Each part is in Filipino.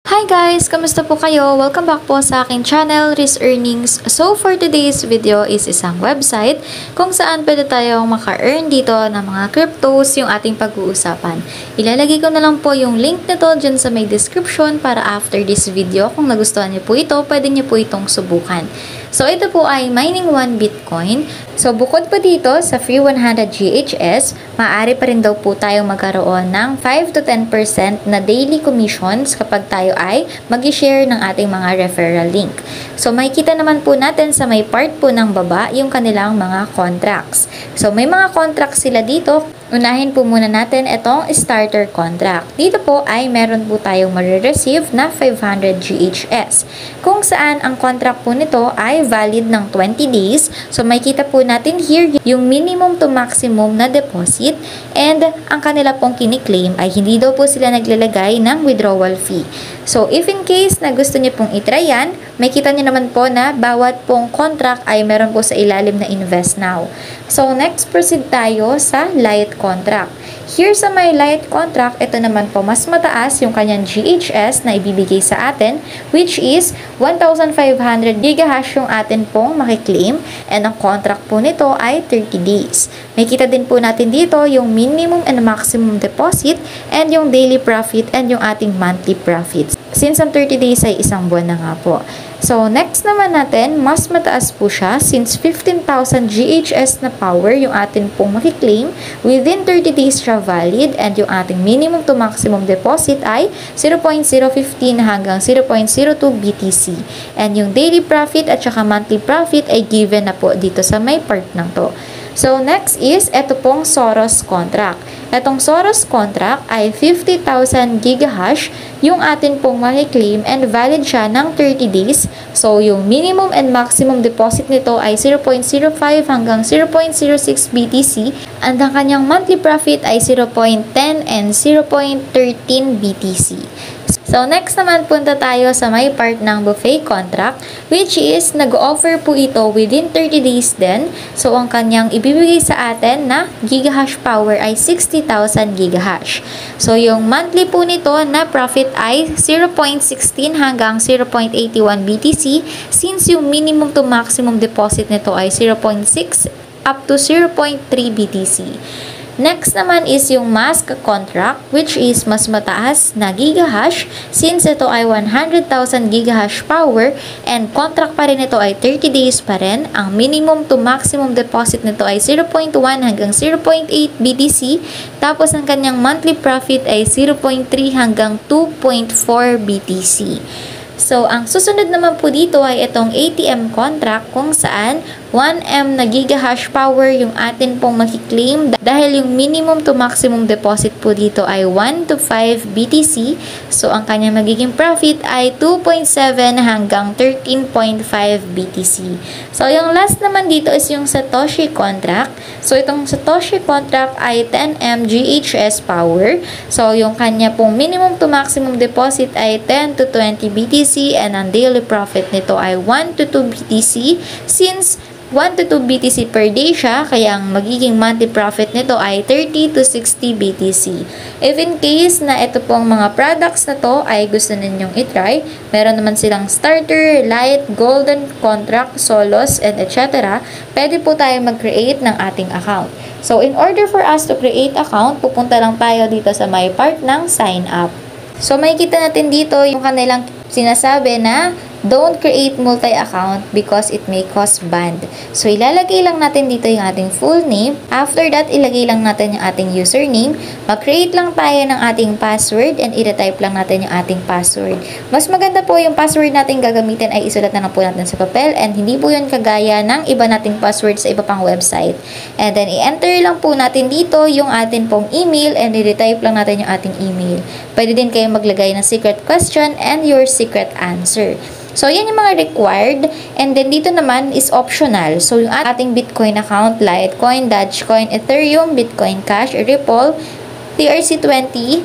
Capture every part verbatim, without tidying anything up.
Hi guys! Kamusta po kayo? Welcome back po sa aking channel, Risk Earnings. So for today's video is isang website kung saan pwede tayong maka-earn dito ng mga cryptos yung ating pag-uusapan. Ilalagay ko na lang po yung link nito dyan sa may description para after this video, kung nagustuhan niyo po ito, pwede niyo po itong subukan. So, ito po ay mining one Bitcoin. So, bukod pa dito sa free one hundred G H S, maaari pa rin daw po tayong magkaroon ng five to ten percent na daily commissions kapag tayo ay mag-share ng ating mga referral link. So, makikita naman po natin sa may part po ng baba yung kanilang mga contracts. So, may mga contracts sila dito. Unahin po muna natin itong starter contract. Dito po ay meron po tayong marireceive na five hundred G H S. Kung saan ang contract po nito ay valid ng twenty days. So makikita po natin here yung minimum to maximum na deposit and ang kanila pong kiniklaim ay hindi daw po sila naglalagay ng withdrawal fee. So if in case na gusto niyo pong itry yan, makikita niyo naman po na bawat pong contract ay meron po sa ilalim na invest now. So next proceed tayo sa light contract. Here sa my light contract, ito naman po mas mataas yung kanyang G H S na ibibigay sa atin, which is one thousand five hundred gigahash yung atin pong makiklaim, and ang contract po nito ay thirty days. Makikita din po natin dito yung minimum and maximum deposit and yung daily profit and yung ating monthly profits. Since ang thirty days ay isang buwan na nga po. So, next naman natin, mas mataas po siya since fifteen thousand G H S na power yung atin pong makiklaim. Within thirty days siya valid and yung ating minimum to maximum deposit ay zero point zero one five hanggang zero point zero two B T C. And yung daily profit at saka monthly profit ay given na po dito sa may part ng to. So, next is, ito pong Soros contract. Itong Soros contract ay fifty thousand gigahash yung atin pong makiklaim and valid siya ng thirty days. So, yung minimum and maximum deposit nito ay zero point zero five hanggang zero point zero six B T C and ang kanyang monthly profit ay zero point one zero and zero point one three B T C. So, next naman punta tayo sa may part ng buffet contract, which is nag-offer po ito within thirty days din. So, ang kanyang ibibigay sa atin na gigahash power ay sixty thousand gigahash. So, yung monthly po nito na profit ay zero point one six hanggang zero point eight one B T C since yung minimum to maximum deposit nito ay zero point six up to zero point three B T C. Next naman is yung mask contract, which is mas mataas na gigahash since ito ay one hundred thousand gigahash power and contract pa rin ito ay thirty days pa rin. Ang minimum to maximum deposit nito ay zero point one hanggang zero point eight B T C. Tapos ang kanyang monthly profit ay zero point three hanggang two point four B T C. So, ang susunod naman po dito ay itong A T M contract kung saan one M na gigahash power yung atin pong makiklaim dahil yung minimum to maximum deposit po dito ay one to five B T C. So, ang kanyang magiging profit ay two point seven hanggang thirteen point five B T C. So, yung last naman dito is yung Satoshi contract. So, itong Satoshi contract ay ten M G H S power. So, yung kanya pong minimum to maximum deposit ay ten to twenty B T C and ang daily profit nito ay one to two B T C since one to two B T C per day siya, kaya ang magiging monthly profit nito ay thirty to sixty B T C. If in case na ito pong mga products na to ay gusto ninyong itry, meron naman silang starter, light, golden contract, solos, and et cetera. Pwede po tayo mag-create ng ating account. So, in order for us to create account, pupunta lang tayo dito sa my part ng sign up. So, makikita natin dito yung kanilang sinasabi na don't create multi-account because it may cause banned. So, ilalagay lang natin dito yung ating full name. After that, ilagay lang natin yung ating username. Mag-create lang tayo ng ating password and i-type lang natin yung ating password. Mas maganda po yung password natin gagamitin ay isulat na lang po natin sa papel and hindi po yun kagaya ng iba nating password sa iba pang website. And then, i-enter lang po natin dito yung ating pong email and i-type lang natin yung ating email. Pwede din kayo maglagay ng secret question and your secret answer. So, yan yung mga required. And then, dito naman is optional. So, yung ating Bitcoin account, Litecoin, Dogecoin, Ethereum, Bitcoin Cash, Ripple, T R C twenty,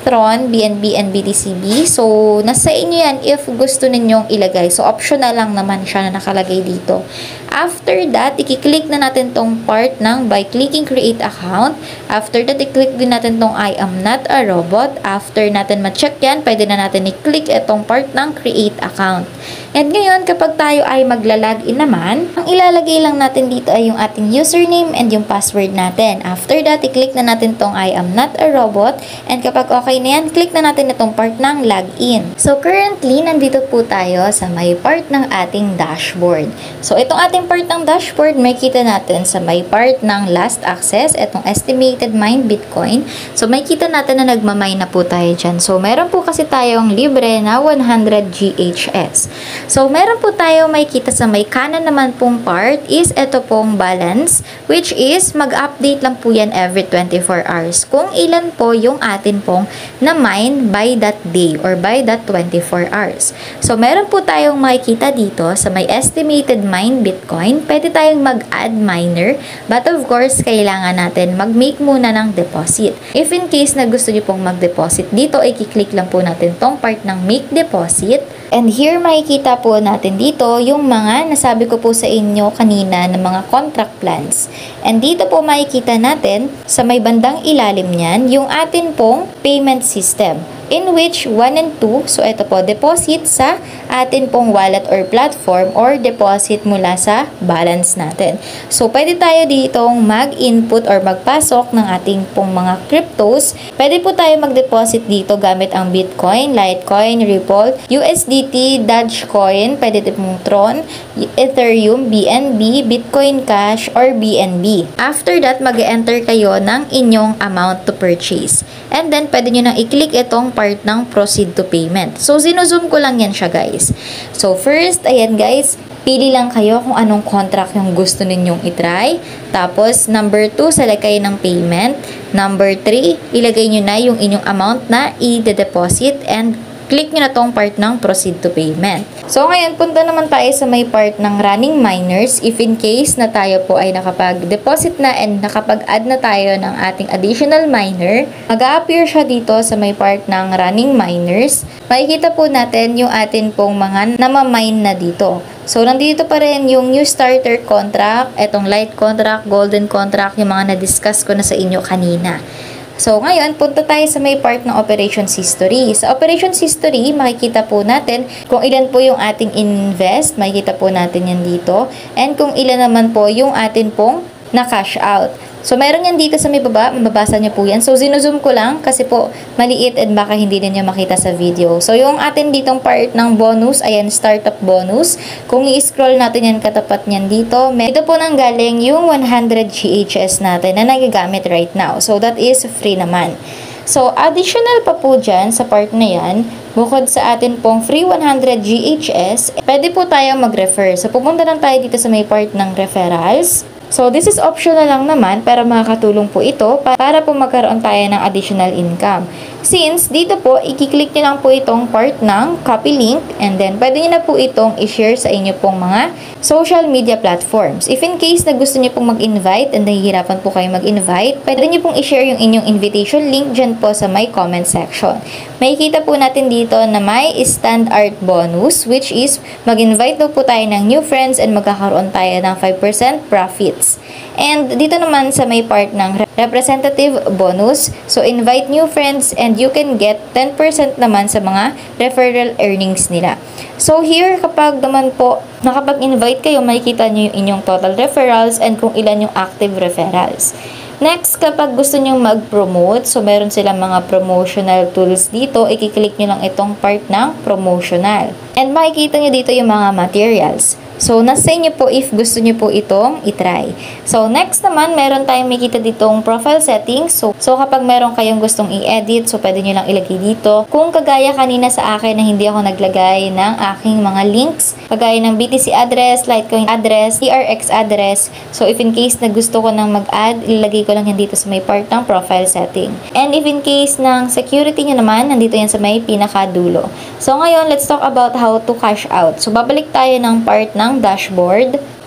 Tron, B N B, and B T C B. So, nasa inyo yan if gusto ninyong ilagay. So, optional lang naman siya na nakalagay dito. After that, i-click na natin tong part ng by clicking create account. After that, i-click din natin tong I am not a robot. After natin ma-check yan, pwede na natin i-click itong part ng create account. And ngayon, kapag tayo ay magla-login naman, ang ilalagay lang natin dito ay yung ating username and yung password natin. After that, i-click na natin tong I am not a robot. And kapag okay na yan, click na natin itong part ng login. So, currently, nandito po tayo sa may part ng ating dashboard. So, itong ating part ng dashboard, may kita natin sa may part ng last access, itong estimated mine Bitcoin. So, may kita natin na nagmamine na po tayo dyan. So, meron po kasi tayong libre na one hundred G H S. So, meron po tayo may kita sa may kanan naman pong part is ito pong balance, which is mag-update lang po yan every twenty-four hours. Kung ilan po yung atin pong na-mine by that day or by that twenty-four hours. So, meron po tayong makikita dito sa may estimated mine Bitcoin. Pwede tayong mag-add miner, but of course, kailangan natin mag-make muna ng deposit. If in case na gusto nyo pong mag-deposit dito, i-click lang po natin tong part ng make deposit. And here, makikita po natin dito yung mga nasabi ko po sa inyo kanina ng mga contract plans. And dito po makikita natin sa may bandang ilalim niyan yung atin pong payment system, in which one and two, so ito po, deposit sa atin pong wallet or platform or deposit mula sa balance natin. So, pwede tayo ditong mag-input or magpasok ng ating pong mga cryptos. Pwede po tayo mag-deposit dito gamit ang Bitcoin, Litecoin, Ripple, U S D T, Dogecoin, pwede din pong Tron, Ethereum, B N B, Bitcoin Cash, or B N B. After that, mag-enter kayo ng inyong amount to purchase. And then, pwede nyo nang i-click itong part ng proceed to payment. So, sinuzoom ko lang yan siya, guys. So, first, ayan guys, pili lang kayo kung anong contract yung gusto ninyong itry. Tapos, number two, select kayo ng payment. Number three, ilagay nyo na yung inyong amount na i-deposit and click nyo na tong part ng proceed to payment. So, ngayon, punta naman tayo sa may part ng running miners. If in case na tayo po ay nakapag-deposit na and nakapag-add na tayo ng ating additional miner, mag-a-appear siya dito sa may part ng running miners. Makikita po natin yung atin pong mga namamine na dito. So, nandito pa rin yung new starter contract, etong light contract, golden contract, yung mga na-discuss ko na sa inyo kanina. So, ngayon, punta tayo sa may part ng operations history. Sa operations history, makikita po natin kung ilan po yung ating invest. Makikita po natin yan dito. And kung ilan naman po yung atin pong na-cash out. So, meron yan dito sa may baba. Mababasa nyo po yan. So, zinuzoom ko lang kasi po maliit and baka hindi ninyo makita sa video. So, yung atin ditong part ng bonus, ayan, startup bonus. Kung i-scroll natin yan katapat niyan dito, dito po nang galing yung one hundred G H S natin na nagagamit right now. So, that is free naman. So, additional pa po dyan sa part na yan, bukod sa atin pong free one hundred G H S, pwede po tayong mag-refer. So, pupunta lang tayo dito sa may part ng referrals. So, this is optional lang naman, pero makakatulong po ito para po magkaroon tayo ng additional income. Since, dito po, i-click nyo lang po itong part ng copy link and then pwede nyo na po itong i-share sa inyo pong mga social media platforms. If in case na gusto nyo pong mag-invite and nahihirapan po kayo mag-invite, pwede nyo pong i-share yung inyong invitation link dyan po sa my comment section. Makikita po natin dito na may stand art bonus, which is mag-invite daw po tayo ng new friends and magkakaroon tayo ng five percent profits. And dito naman sa may part ng representative bonus, so invite new friends and you can get ten percent naman sa mga referral earnings nila. So here, kapag naman po nakapag-invite kayo, makikita nyo yung inyong total referrals and kung ilan yung active referrals. Next, kapag gusto nyo mag-promote, so meron silang mga promotional tools dito, i-click nyo lang itong part ng promotional. And makikita nyo dito yung mga materials. So, nasa inyo po if gusto nyo po itong itry. So, next naman, meron tayong makikita ditong profile settings. So, so kapag meron kayong gustong i-edit, so pwede nyo lang ilagay dito. Kung kagaya kanina sa akin na hindi ako naglagay ng aking mga links, kagaya ng B T C address, Litecoin address, T R X address. So, if in case na gusto ko nang mag-add, ilalagay ko lang yan dito sa may part ng profile setting. And if in case ng security nyo naman, nandito yan sa may pinakadulo. So, ngayon, let's talk about how to cash out. So, babalik tayo ng part ng dashboard.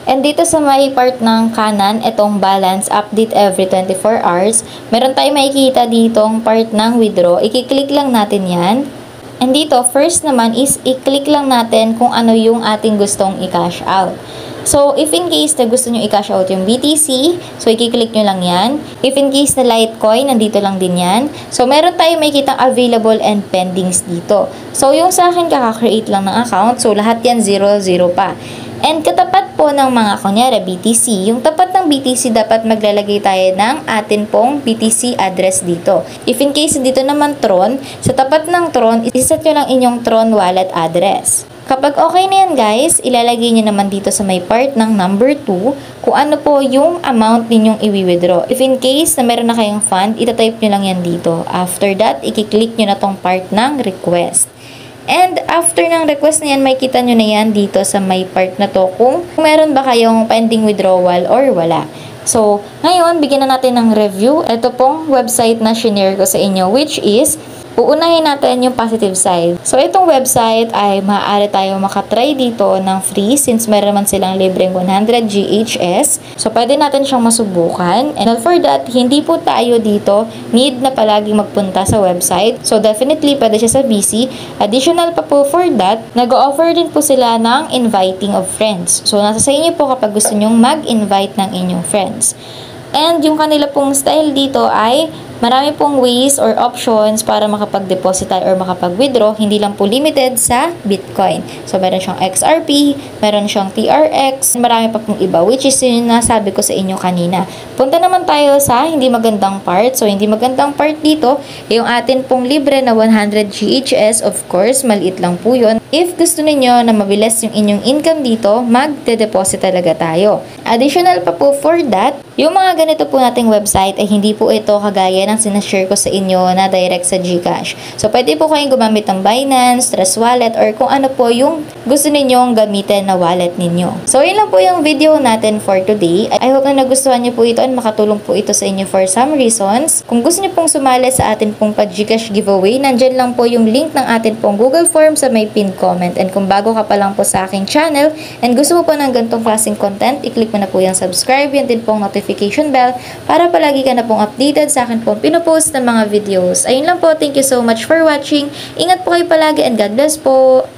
And dito sa may part ng kanan, itong balance update every twenty-four hours, meron tayong makikita ditong part ng withdraw. I-click lang natin yan. And dito, first naman is i-click lang natin kung ano yung ating gustong i-cash out. So, if in case na gusto nyo i-cash out yung B T C, so i-click nyo lang yan. If in case na Litecoin, nandito lang din yan. So, meron tayong makikitang available and pendings dito. So, yung sa akin, kaka-create lang ng account. So, lahat yan zero zero pa. And katapat po ng mga kunyari B T C, yung tapat ng B T C dapat maglalagay tayo ng atin pong B T C address dito. If in case dito naman Tron, sa tapat ng Tron, iset nyo lang inyong Tron wallet address. Kapag okay na yan guys, ilalagay nyo naman dito sa may part ng number two kung ano po yung amount ninyong i-withdraw. If in case na meron na kayong fund, itatype nyo lang yan dito. After that, i-click nyo na tong part ng request. And after ng request na yan, may kita nyo na yan dito sa may part na to kung meron ba kayong pending withdrawal or wala. So, ngayon, bigyan na natin ng review. Ito pong website na shinare ko sa inyo, which is, uunahin natin yung positive side. So, itong website ay maaari tayo makatry dito ng free since meron man silang libreng one hundred G H S. So, pwede natin siyang masubukan. And for that, hindi po tayo dito need na palagi magpunta sa website. So, definitely, pwede siya sa B C. Additional pa po for that, nag-offer din po sila ng inviting of friends. So, nasa sa inyo po kapag gusto nyong mag-invite ng inyong friends. And yung kanila pong style dito ay marami pong ways or options para makapag-deposit tayo or makapag-withdraw. Hindi lang po limited sa Bitcoin. So, meron siyang X R P, meron siyang T R X, marami pa pong iba, which is yun nasabi ko sa inyo kanina. Punta naman tayo sa hindi magandang part. So, hindi magandang part dito, yung atin pong libre na one hundred G H S, of course, maliit lang po yun. If gusto niyo na mabilis yung inyong income dito, mag-deposit talaga tayo. Additional pa po for that, yung mga ganito po nating website ay hindi po ito kagaya ng sinashare ko sa inyo na direct sa GCash. So, pwede po kayong gumamit ng Binance, Trust Wallet, or kung ano po yung gusto ninyong gamitin na wallet ninyo. So, yun lang po yung video natin for today. I hope na nagustuhan niyo po ito and makatulong po ito sa inyo for some reasons. Kung gusto niyo pong sumali sa atin pong pag-GCash giveaway, nandyan lang po yung link ng atin pong Google Form sa may pin comment. And kung bago ka pa lang po sa aking channel and gusto mo po ng ganitong klaseng content, i-click mo na po yung subscribe, yan din pong notification bell para palagi ka na pong updated sa akin pong pinopost ng mga videos. Ayun lang po, thank you so much for watching. Ingat po kayo palagi and God bless po!